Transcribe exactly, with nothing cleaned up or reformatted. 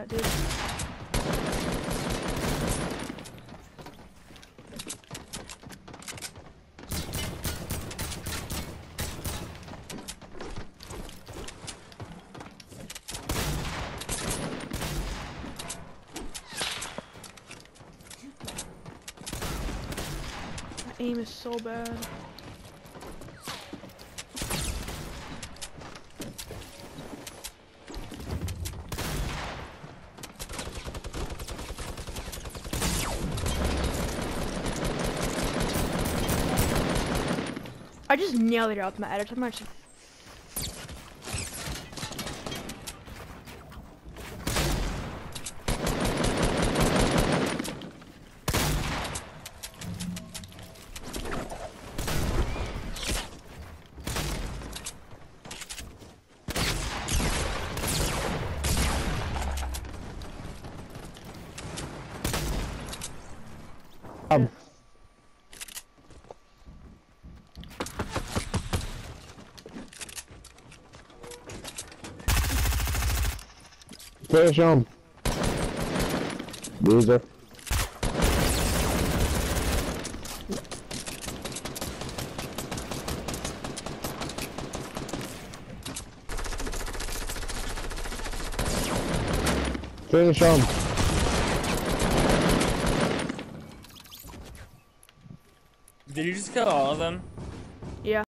that, dude. My aim is so bad. I just nailed it out with my edit. I'm actually. Um. Finish him. Loser. Finish him. Did you just kill all of them? Yeah.